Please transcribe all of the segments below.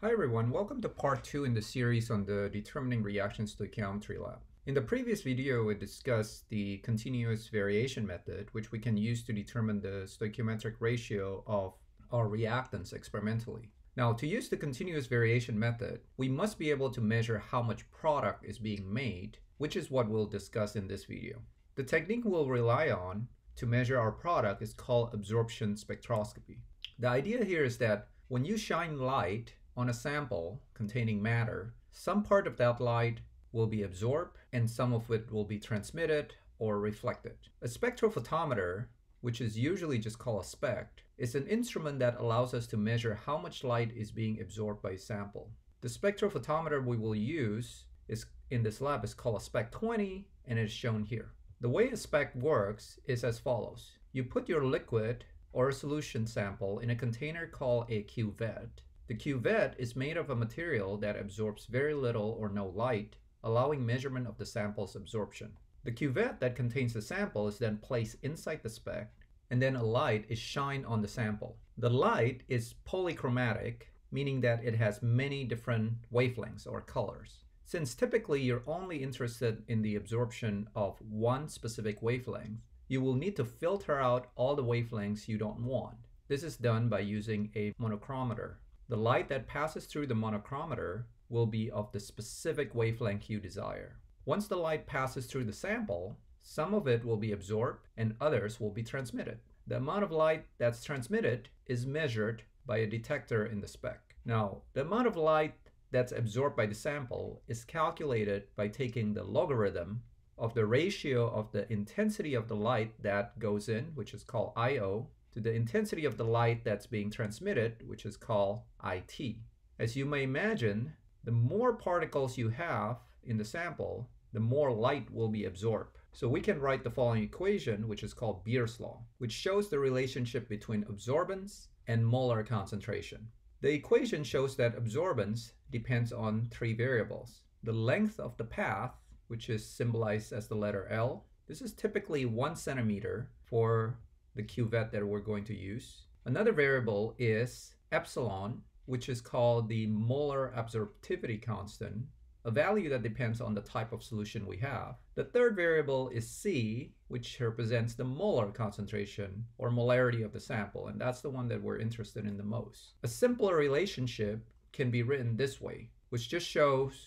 Hi everyone, welcome to part 2 in the series on the Determining Reaction Stoichiometry lab. In the previous video, we discussed the continuous variation method, which we can use to determine the stoichiometric ratio of our reactants experimentally. Now, to use the continuous variation method, we must be able to measure how much product is being made, which is what we'll discuss in this video. The technique we'll rely on to measure our product is called absorption spectroscopy. The idea here is that when you shine light on a sample containing matter, some part of that light will be absorbed and some of it will be transmitted or reflected. A spectrophotometer, which is usually just called a SPECT, is an instrument that allows us to measure how much light is being absorbed by a sample. The spectrophotometer we will use in this lab is called a SPECT 20 and is shown here. The way a SPECT works is as follows. You put your liquid or a solution sample in a container called a cuvette. The cuvette is made of a material that absorbs very little or no light, allowing measurement of the sample's absorption. The cuvette that contains the sample is then placed inside the SPECT, and then a light is shined on the sample. The light is polychromatic, meaning that it has many different wavelengths or colors. Since typically you're only interested in the absorption of one specific wavelength, you will need to filter out all the wavelengths you don't want. This is done by using a monochromator. The light that passes through the monochromator will be of the specific wavelength you desire. Once the light passes through the sample, some of it will be absorbed and others will be transmitted. The amount of light that's transmitted is measured by a detector in the SPECT. Now, the amount of light that's absorbed by the sample is calculated by taking the logarithm of the ratio of the intensity of the light that goes in, which is called IO, to the intensity of the light that's being transmitted, which is called IT. As you may imagine, the more particles you have in the sample, the more light will be absorbed. So we can write the following equation, which is called Beer's law, which shows the relationship between absorbance and molar concentration. The equation shows that absorbance depends on three variables. The length of the path, which is symbolized as the letter L. This is typically 1 centimeter for the cuvette that we're going to use. Another variable is epsilon, which is called the molar absorptivity constant, a value that depends on the type of solution we have. The third variable is C, which represents the molar concentration or molarity of the sample, and that's the one that we're interested in the most. A simpler relationship can be written this way, which just shows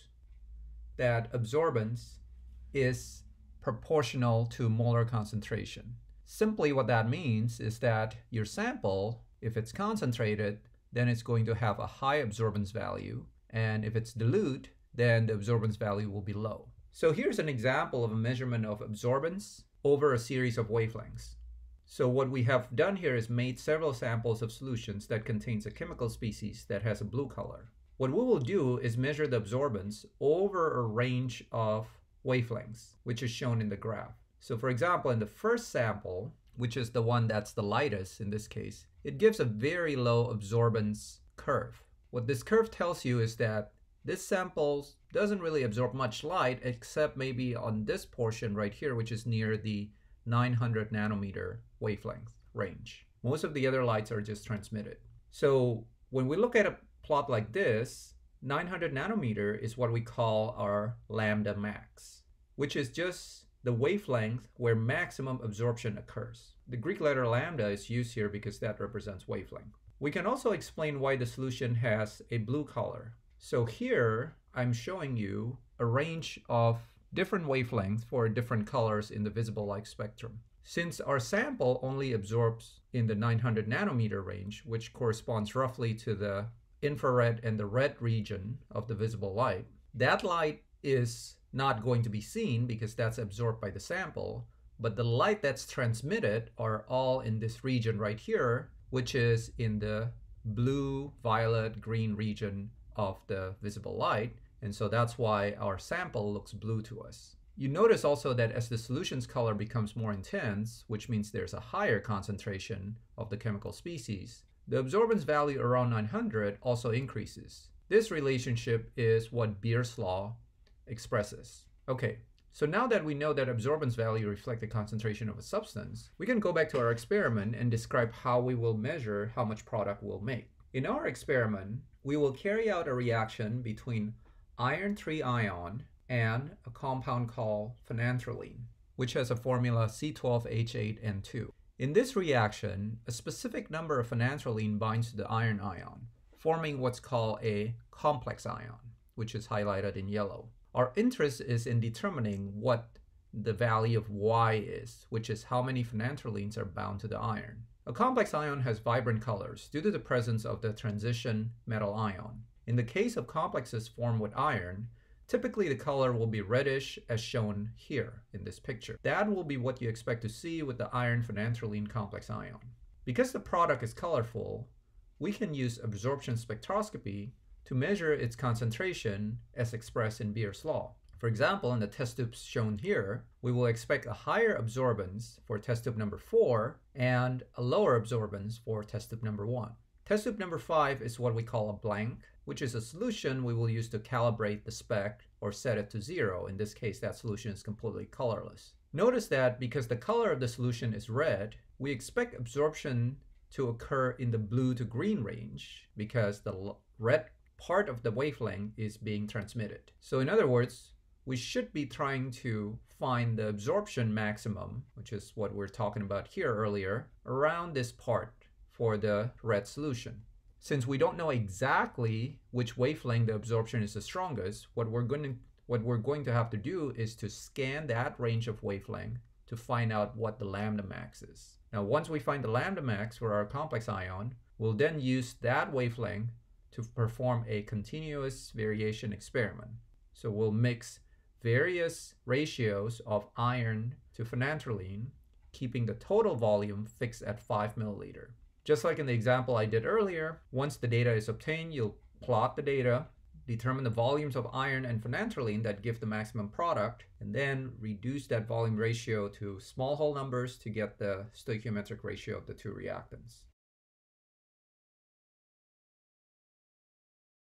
that absorbance is proportional to molar concentration. Simply what that means is that your sample, if it's concentrated, then it's going to have a high absorbance value, and if it's dilute, then the absorbance value will be low. So here's an example of a measurement of absorbance over a series of wavelengths. So what we have done here is made several samples of solutions that contains a chemical species that has a blue color. What we will do is measure the absorbance over a range of wavelengths, which is shown in the graph. So for example, in the first sample, which is the one that's the lightest in this case, it gives a very low absorbance curve. What this curve tells you is that this sample doesn't really absorb much light except maybe on this portion right here, which is near the 900 nanometer wavelength range. Most of the other lights are just transmitted. So when we look at a plot like this, 900 nanometer is what we call our lambda max, which is just the wavelength where maximum absorption occurs. The Greek letter lambda is used here because that represents wavelength. We can also explain why the solution has a blue color. So here I'm showing you a range of different wavelengths for different colors in the visible light spectrum. Since our sample only absorbs in the 900 nanometer range, which corresponds roughly to the infrared and the red region of the visible light, that light is not going to be seen because that's absorbed by the sample, but the light that's transmitted are all in this region right here, which is in the blue, violet, green region of the visible light, and so that's why our sample looks blue to us. You notice also that as the solution's color becomes more intense, which means there's a higher concentration of the chemical species, the absorbance value around 900 also increases. This relationship is what Beer's law expresses. Okay, so now that we know that absorbance value reflects the concentration of a substance, we can go back to our experiment and describe how we will measure how much product we'll make. In our experiment, we will carry out a reaction between iron 3 ion and a compound called phenanthroline, which has a formula C12H8N2. In this reaction, a specific number of phenanthroline binds to the iron ion, forming what's called a complex ion, which is highlighted in yellow. Our interest is in determining what the value of Y is, which is how many phenanthrolines are bound to the iron. A complex ion has vibrant colors due to the presence of the transition metal ion. In the case of complexes formed with iron, typically the color will be reddish as shown here in this picture. That will be what you expect to see with the iron phenanthroline complex ion. Because the product is colorful, we can use absorption spectroscopy to measure its concentration as expressed in Beer's law. For example, in the test tubes shown here, we will expect a higher absorbance for test tube number 4 and a lower absorbance for test tube number 1. Test tube number 5 is what we call a blank, which is a solution we will use to calibrate the spec or set it to 0. In this case, that solution is completely colorless. Notice that because the color of the solution is red, we expect absorption to occur in the blue to green range because the red part of the wavelength is being transmitted. So in other words, we should be trying to find the absorption maximum, which is what we're talking about here earlier, around this part for the red solution. Since we don't know exactly which wavelength the absorption is the strongest, what we're going to have to do is to scan that range of wavelength to find out what the lambda max is. Now, once we find the lambda max for our complex ion, we'll then use that wavelength to perform a continuous variation experiment. So we'll mix various ratios of iron to phenanthroline, keeping the total volume fixed at 5 milliliter. Just like in the example I did earlier, once the data is obtained, you'll plot the data, determine the volumes of iron and phenanthroline that give the maximum product, and then reduce that volume ratio to small whole numbers to get the stoichiometric ratio of the two reactants.